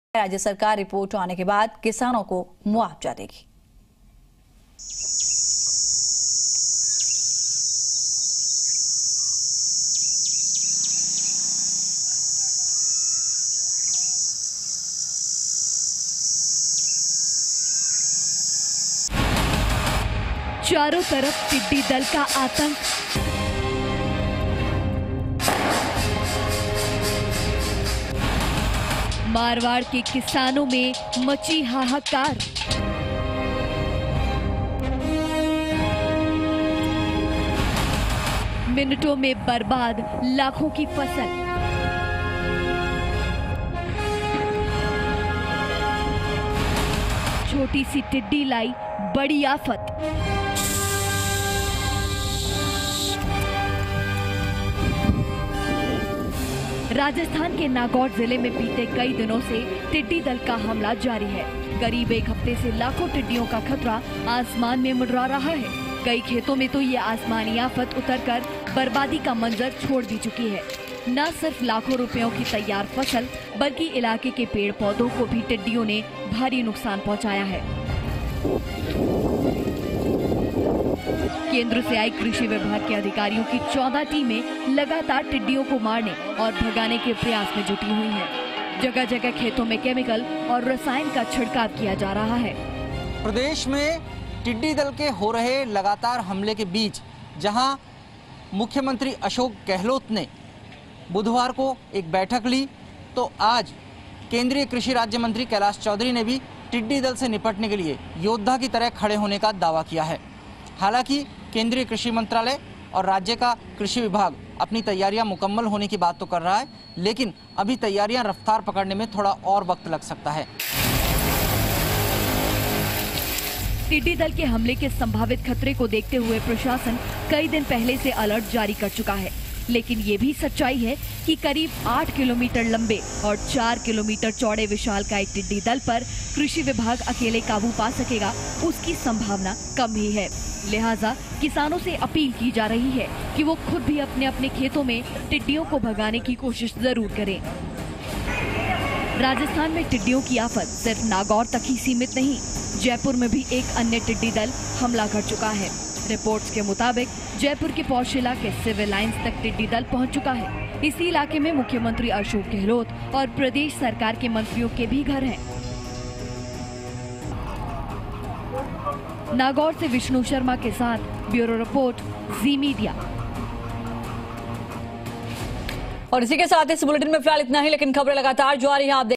राज्य सरकार रिपोर्ट आने के बाद किसानों को मुआवजा देगी। चारों तरफ टिड्डी दल का आतंक। मारवाड़ के किसानों में मची हाहाकार। मिनटों में बर्बाद लाखों की फसल। छोटी सी टिड्डी लाई बड़ी आफत। राजस्थान के नागौर जिले में बीते कई दिनों से टिड्डी दल का हमला जारी है। करीब एक हफ्ते से लाखों टिड्डियों का खतरा आसमान में मंडरा रहा है। कई खेतों में तो ये आसमानी आफत उतरकर बर्बादी का मंजर छोड़ भी चुकी है। न सिर्फ लाखों रुपयों की तैयार फसल बल्कि इलाके के पेड़ पौधों को भी टिड्डियों ने भारी नुकसान पहुंचाया है। केंद्र से आई कृषि विभाग के अधिकारियों की 14 टीमें लगातार टिड्डियों को मारने और भगाने के प्रयास में जुटी हुई हैं। जगह जगह खेतों में केमिकल और रसायन का छिड़काव किया जा रहा है। प्रदेश में टिड्डी दल के हो रहे लगातार हमले के बीच जहां मुख्यमंत्री अशोक गहलोत ने बुधवार को एक बैठक ली, तो आज केंद्रीय कृषि राज्य मंत्री कैलाश चौधरी ने भी टिड्डी दल से निपटने के लिए योद्धा की तरह खड़े होने का दावा किया है। हालांकि केंद्रीय कृषि मंत्रालय और राज्य का कृषि विभाग अपनी तैयारियां मुकम्मल होने की बात तो कर रहा है, लेकिन अभी तैयारियां रफ्तार पकड़ने में थोड़ा और वक्त लग सकता है। टिड्डी दल के हमले के संभावित खतरे को देखते हुए प्रशासन कई दिन पहले से अलर्ट जारी कर चुका है, लेकिन ये भी सच्चाई है कि करीब 8 किलोमीटर लंबे और 4 किलोमीटर चौड़े विशालकाय टिड्डी दल पर कृषि विभाग अकेले काबू पा सकेगा, उसकी संभावना कम ही है। लिहाजा किसानों से अपील की जा रही है कि वो खुद भी अपने अपने खेतों में टिड्डियों को भगाने की कोशिश जरूर करें। राजस्थान में टिड्डियों की आफत सिर्फ नागौर तक ही सीमित नहीं, जयपुर में भी एक अन्य टिड्डी दल हमला कर चुका है। रिपोर्ट्स के मुताबिक जयपुर के पौशिला के सिविल लाइंस तक टिड्डी दल पहुंच चुका है। इसी इलाके में मुख्यमंत्री अशोक गहलोत और प्रदेश सरकार के मंत्रियों के भी घर हैं। नागौर से विष्णु शर्मा के साथ ब्यूरो रिपोर्ट, जी मीडिया। और इसी के साथ इस बुलेटिन में फिलहाल इतना ही, लेकिन खबरें लगातार जारी हैं। आप